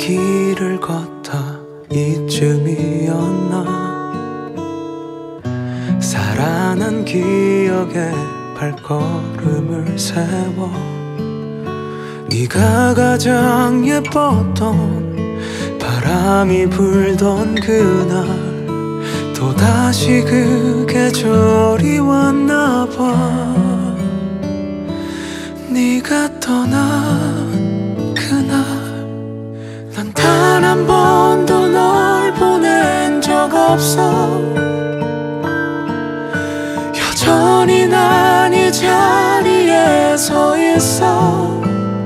길을 걷다 이쯤이었나. 살아난 기억에 발걸음을 세워 네가 가장 예뻤던 바람이 불던 그날 또다시 그 계절이 왔나봐. 네가 떠난 그날 난 단 한 번도 널 보낸 적 없어. 여전히 난 이 자리에 서 있어.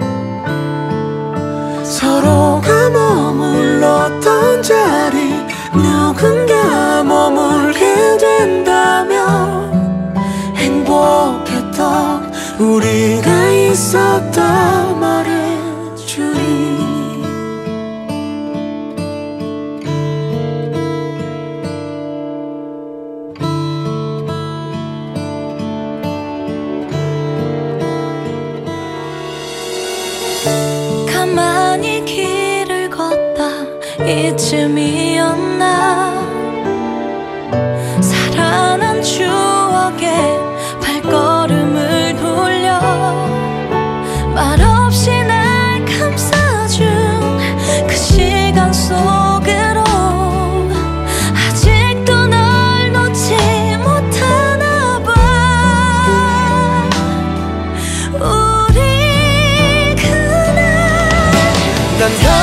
서로가 머물렀던 자리 누군가 머물게 된다면 행복했던 우리가 있었다 말해주리. 가만히 길을 걷다 이쯤이었나. 살아난 추억에 발걸음을 돌려 말없이 날 감싸준 그 시간 속으로 아직도 널 놓지 못하나 봐. 우리 그날 난